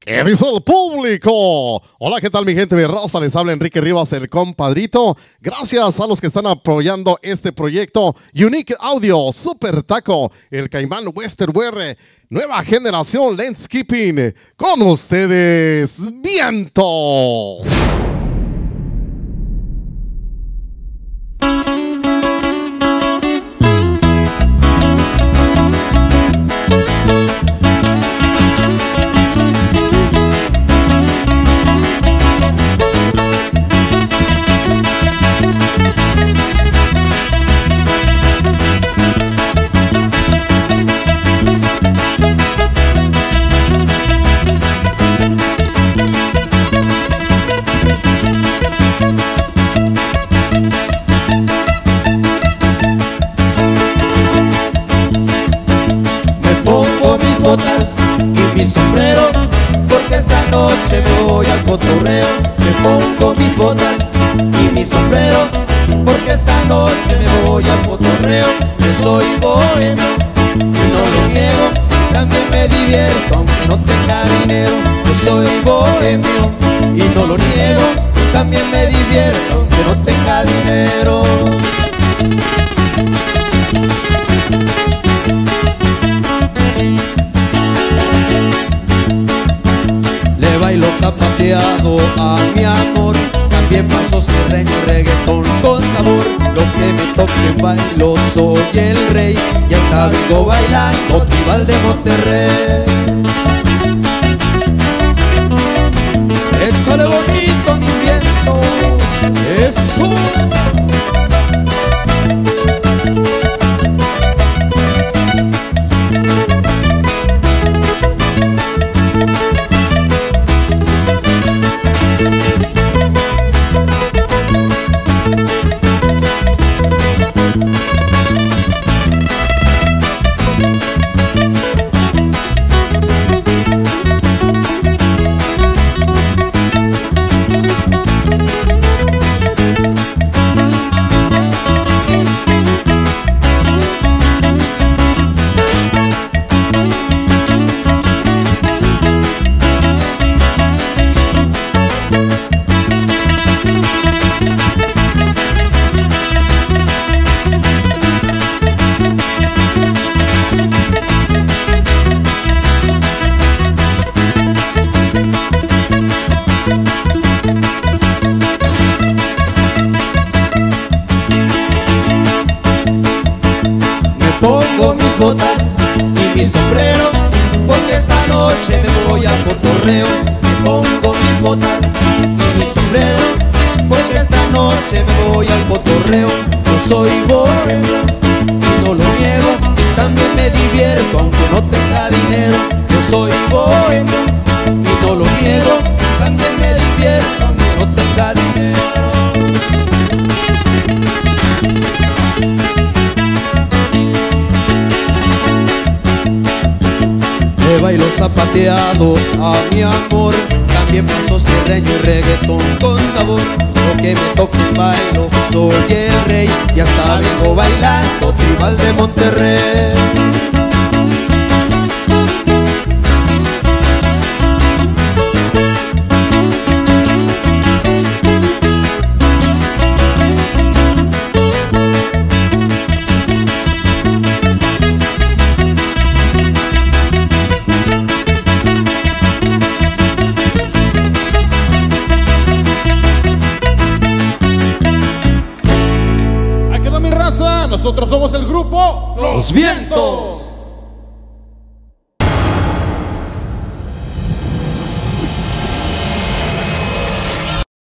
¿Qué dice el público? Hola, ¿qué tal mi gente? Mi raza, les habla Enrique Rivas, el compadrito. Gracias a los que están apoyando este proyecto. Unique Audio, Super Taco, el Caimán Western Wear, nueva generación Landscaping. Con ustedes, Viento. Y mi sombrero, porque esta noche me voy al cotorreo. Me pongo mis botas y mi sombrero, porque esta noche me voy al cotorreo. Yo soy bohemio y no lo niego, también me divierto aunque no tenga dinero. Yo soy bohemio y no lo niego, también me divierto aunque no tenga dinero. Bailo zapateado a mi amor, también paso sierreño y reggaetón con sabor. Lo que me toque en bailo soy el rey, y hasta vengo bailando tribal de Monterrey. Échale bonito mis vientos, eso. Pongo mis botas y mi sombrero, porque esta noche me voy al cotorreo. Me pongo mis botas y mi sombrero, porque esta noche me voy al cotorreo. Yo soy bohemio y no lo niego, también me divierto aunque no tenga dinero. Yo soy bohemio y no lo niego, también me divierto aunque no tenga dinero. Bailo zapateado a mi amor, también paso sierreño y reggaetón con sabor. Lo que me toque en bailo soy el rey, y hasta vengo bailando tribal de Monterrey. Nosotros somos el grupo Los Vientos.